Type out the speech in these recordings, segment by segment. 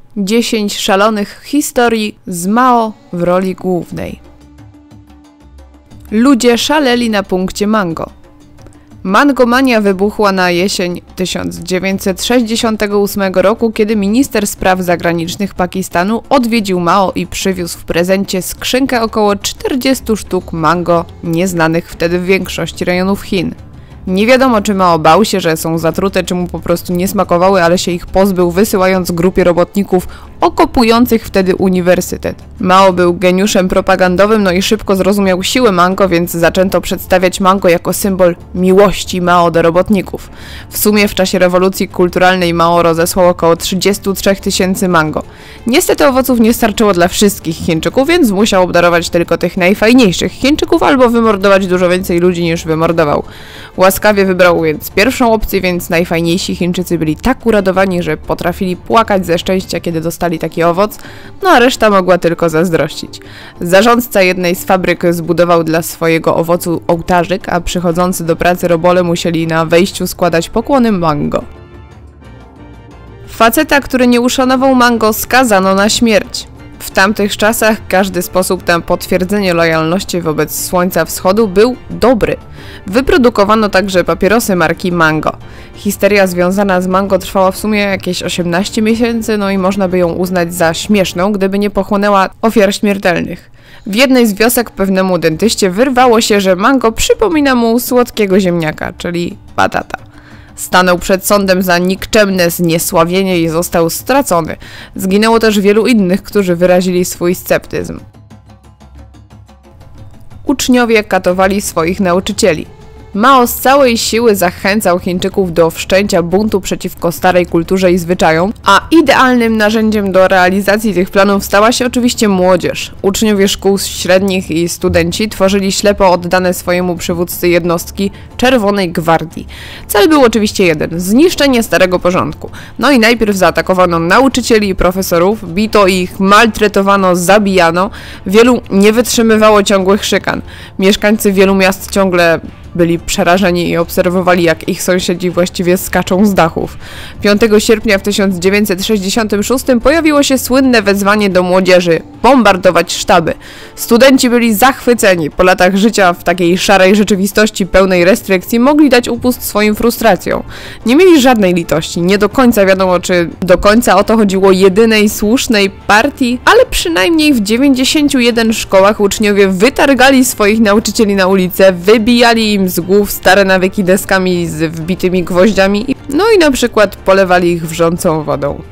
10 szalonych historii z Mao w roli głównej. Ludzie szaleli na punkcie mango. Mangomania wybuchła na jesień 1968 roku, kiedy minister spraw zagranicznych Pakistanu odwiedził Mao i przywiózł w prezencie skrzynkę około 40 sztuk mango, nieznanych wtedy w większości rejonów Chin. Nie wiadomo, czy Mao bał się, że są zatrute, czy mu po prostu nie smakowały, ale się ich pozbył, wysyłając grupie robotników okopujących wtedy uniwersytet. Mao był geniuszem propagandowym, no i szybko zrozumiał siłę mango, więc zaczęto przedstawiać mango jako symbol miłości Mao do robotników. W sumie w czasie rewolucji kulturalnej Mao rozesłał około 33 000 mango. Niestety owoców nie starczyło dla wszystkich Chińczyków, więc musiał obdarować tylko tych najfajniejszych Chińczyków albo wymordować dużo więcej ludzi niż wymordował. Łaskawie wybrał więc pierwszą opcję, więc najfajniejsi Chińczycy byli tak uradowani, że potrafili płakać ze szczęścia, kiedy dostali taki owoc, no a reszta mogła tylko zazdrościć. Zarządca jednej z fabryk zbudował dla swojego owocu ołtarzyk, a przychodzący do pracy robole musieli na wejściu składać pokłony mango. Faceta, który nie uszanował mango, skazano na śmierć. W tamtych czasach każdy sposób na potwierdzenie lojalności wobec Słońca Wschodu był dobry. Wyprodukowano także papierosy marki Mango. Histeria związana z mango trwała w sumie jakieś 18 miesięcy, no i można by ją uznać za śmieszną, gdyby nie pochłonęła ofiar śmiertelnych. W jednej z wiosek pewnemu dentyście wyrwało się, że mango przypomina mu słodkiego ziemniaka, czyli batata. Stanął przed sądem za nikczemne zniesławienie i został stracony. Zginęło też wielu innych, którzy wyrazili swój sceptyzm. Uczniowie katowali swoich nauczycieli. Mao z całej siły zachęcał Chińczyków do wszczęcia buntu przeciwko starej kulturze i zwyczajom, a idealnym narzędziem do realizacji tych planów stała się oczywiście młodzież. Uczniowie szkół średnich i studenci tworzyli ślepo oddane swojemu przywódcy jednostki Czerwonej Gwardii. Cel był oczywiście jeden – zniszczenie starego porządku. No i najpierw zaatakowano nauczycieli i profesorów, bito ich, maltretowano, zabijano. Wielu nie wytrzymywało ciągłych szykan. Mieszkańcy wielu miast ciągle byli przerażeni i obserwowali, jak ich sąsiedzi właściwie skaczą z dachów. 5 sierpnia w 1966 pojawiło się słynne wezwanie do młodzieży – bombardować sztaby. Studenci byli zachwyceni. Po latach życia w takiej szarej rzeczywistości pełnej restrykcji mogli dać upust swoim frustracjom. Nie mieli żadnej litości. Nie do końca wiadomo, czy do końca o to chodziło jedynej słusznej partii, ale przynajmniej w 91 szkołach uczniowie wytargali swoich nauczycieli na ulicę, wybijali im z głów stare nawyki deskami z wbitymi gwoździami, no i na przykład polewali ich wrzącą wodą.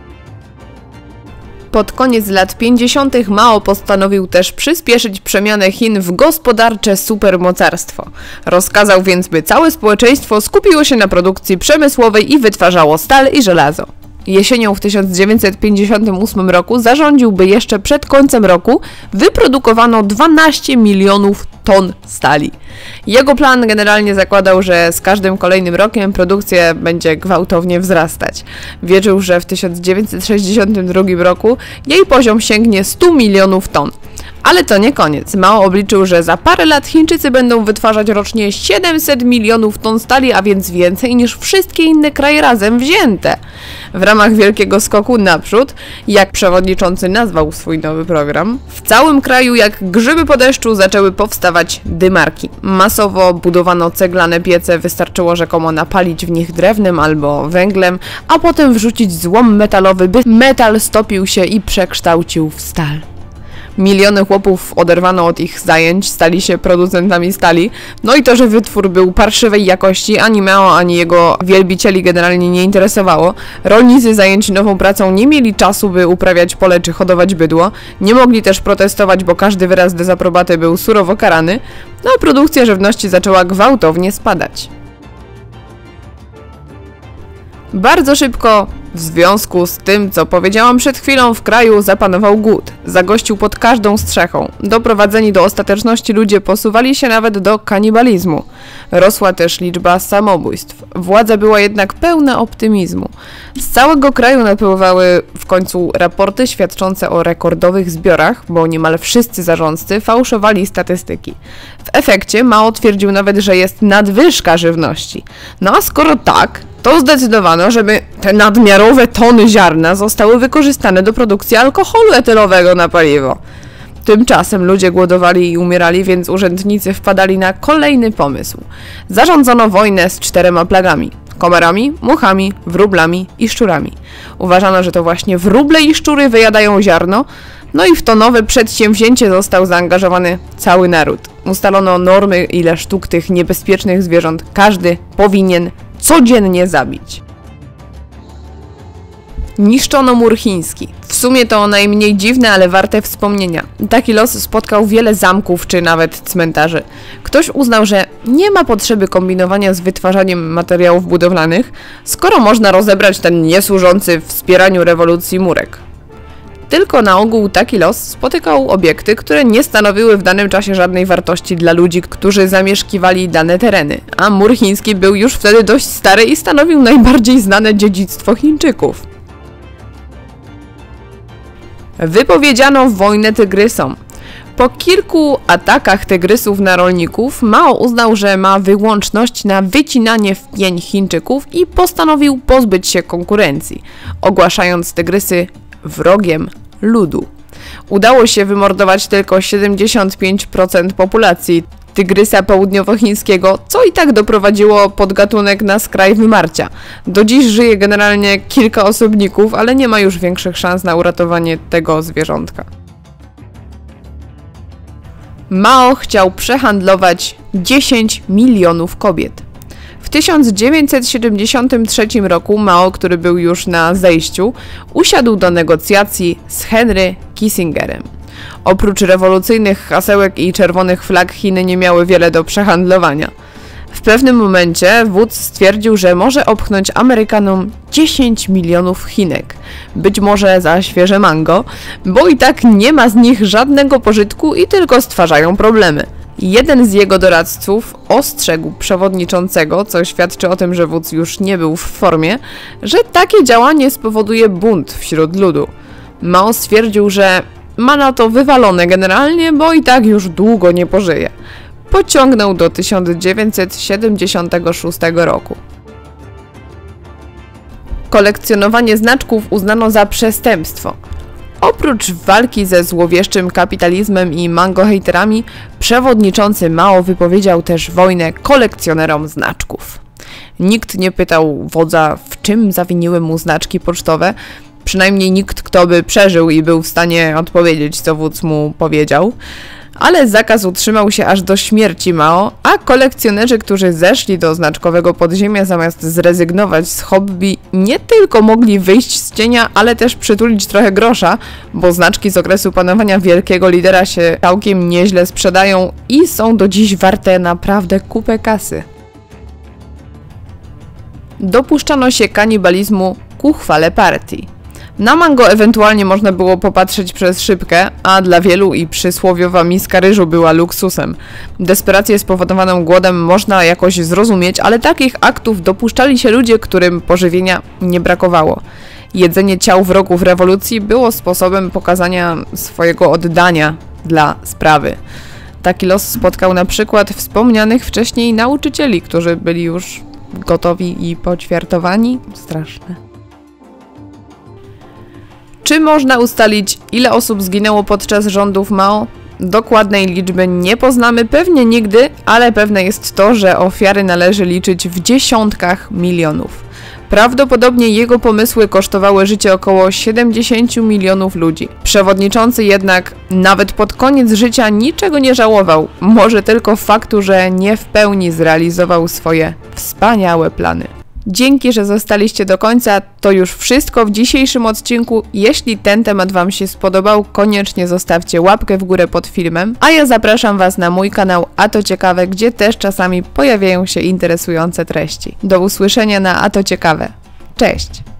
Pod koniec lat 50. Mao postanowił też przyspieszyć przemianę Chin w gospodarcze supermocarstwo. Rozkazał więc, by całe społeczeństwo skupiło się na produkcji przemysłowej i wytwarzało stal i żelazo. Jesienią w 1958 roku zarządził, by jeszcze przed końcem roku wyprodukowano 12 milionów ton stali. Jego plan generalnie zakładał, że z każdym kolejnym rokiem produkcja będzie gwałtownie wzrastać. Wierzył, że w 1962 roku jej poziom sięgnie 100 milionów ton. Ale to nie koniec. Mao obliczył, że za parę lat Chińczycy będą wytwarzać rocznie 700 milionów ton stali, a więc więcej niż wszystkie inne kraje razem wzięte. W ramach wielkiego skoku naprzód, jak przewodniczący nazwał swój nowy program, w całym kraju jak grzyby po deszczu zaczęły powstawać dymarki. Masowo budowano ceglane piece, wystarczyło rzekomo napalić w nich drewnem albo węglem, a potem wrzucić złom metalowy, by metal stopił się i przekształcił w stal. Miliony chłopów oderwano od ich zajęć, stali się producentami stali. No i to, że wytwór był parszywej jakości, ani Mao, ani jego wielbicieli generalnie nie interesowało. Rolnicy zajęci nową pracą nie mieli czasu, by uprawiać pole czy hodować bydło. Nie mogli też protestować, bo każdy wyraz dezaprobaty był surowo karany. No a produkcja żywności zaczęła gwałtownie spadać. Bardzo szybko, w związku z tym, co powiedziałam przed chwilą, w kraju zapanował głód. Zagościł pod każdą strzechą. Doprowadzeni do ostateczności ludzie posuwali się nawet do kanibalizmu. Rosła też liczba samobójstw. Władza była jednak pełna optymizmu. Z całego kraju napływały w końcu raporty świadczące o rekordowych zbiorach, bo niemal wszyscy zarządcy fałszowali statystyki. W efekcie Mao twierdził nawet, że jest nadwyżka żywności. No a skoro tak, to zdecydowano, żeby te nadmiarowe tony ziarna zostały wykorzystane do produkcji alkoholu etylowego na paliwo. Tymczasem ludzie głodowali i umierali, więc urzędnicy wpadali na kolejny pomysł. Zarządzono wojnę z 4 plagami: komarami, muchami, wróblami i szczurami. Uważano, że to właśnie wróble i szczury wyjadają ziarno, no i w to nowe przedsięwzięcie został zaangażowany cały naród. Ustalono normy, ile sztuk tych niebezpiecznych zwierząt każdy powinien codziennie zabić. Niszczono mur chiński. W sumie to najmniej dziwne, ale warte wspomnienia. Taki los spotkał wiele zamków czy nawet cmentarzy. Ktoś uznał, że nie ma potrzeby kombinowania z wytwarzaniem materiałów budowlanych, skoro można rozebrać ten niesłużący wspieraniu rewolucji murek. Tylko na ogół taki los spotykał obiekty, które nie stanowiły w danym czasie żadnej wartości dla ludzi, którzy zamieszkiwali dane tereny, a mur chiński był już wtedy dość stary i stanowił najbardziej znane dziedzictwo Chińczyków. Wypowiedziano wojnę tygrysom. Po kilku atakach tygrysów na rolników, Mao uznał, że ma wyłączność na wycinanie w pień Chińczyków i postanowił pozbyć się konkurencji, ogłaszając tygrysy wrogiem ludu. Udało się wymordować tylko 75% populacji tygrysa południowochińskiego, co i tak doprowadziło podgatunek na skraj wymarcia. Do dziś żyje generalnie kilka osobników, ale nie ma już większych szans na uratowanie tego zwierzątka. Mao chciał przehandlować 10 milionów kobiet. W 1973 roku Mao, który był już na zejściu, usiadł do negocjacji z Henry Kissingerem. Oprócz rewolucyjnych hasełek i czerwonych flag Chiny nie miały wiele do przehandlowania. W pewnym momencie wódz stwierdził, że może opchnąć Amerykanom 10 milionów Chinek, być może za świeże mango, bo i tak nie ma z nich żadnego pożytku i tylko stwarzają problemy. Jeden z jego doradców ostrzegł przewodniczącego, co świadczy o tym, że wódz już nie był w formie, że takie działanie spowoduje bunt wśród ludu. Mao stwierdził, że ma na to wywalone generalnie, bo i tak już długo nie pożyje. Pociągnął do 1976 roku. Kolekcjonowanie znaczków uznano za przestępstwo. Oprócz walki ze złowieszczym kapitalizmem i mango-hejterami, przewodniczący Mao wypowiedział też wojnę kolekcjonerom znaczków. Nikt nie pytał wodza, w czym zawiniły mu znaczki pocztowe, przynajmniej nikt, kto by przeżył i był w stanie odpowiedzieć, co wódz mu powiedział. Ale zakaz utrzymał się aż do śmierci Mao, a kolekcjonerzy, którzy zeszli do znaczkowego podziemia, zamiast zrezygnować z hobby, nie tylko mogli wyjść z cienia, ale też przytulić trochę grosza, bo znaczki z okresu panowania wielkiego lidera się całkiem nieźle sprzedają i są do dziś warte naprawdę kupę kasy. Dopuszczano się kanibalizmu ku chwale partii. Na mango ewentualnie można było popatrzeć przez szybkę, a dla wielu i przysłowiowa miska ryżu była luksusem. Desperację spowodowaną głodem można jakoś zrozumieć, ale takich aktów dopuszczali się ludzie, którym pożywienia nie brakowało. Jedzenie ciał wrogów rewolucji było sposobem pokazania swojego oddania dla sprawy. Taki los spotkał na przykład wspomnianych wcześniej nauczycieli, którzy byli już gotowi i poćwiartowani. Straszne. Czy można ustalić, ile osób zginęło podczas rządów Mao? Dokładnej liczby nie poznamy pewnie nigdy, ale pewne jest to, że ofiary należy liczyć w dziesiątkach milionów. Prawdopodobnie jego pomysły kosztowały życie około 70 milionów ludzi. Przewodniczący jednak nawet pod koniec życia niczego nie żałował, może tylko faktu, że nie w pełni zrealizował swoje wspaniałe plany. Dzięki, że zostaliście do końca. To już wszystko w dzisiejszym odcinku. Jeśli ten temat Wam się spodobał, koniecznie zostawcie łapkę w górę pod filmem, a ja zapraszam Was na mój kanał A to Ciekawe, gdzie też czasami pojawiają się interesujące treści. Do usłyszenia na A to Ciekawe. Cześć!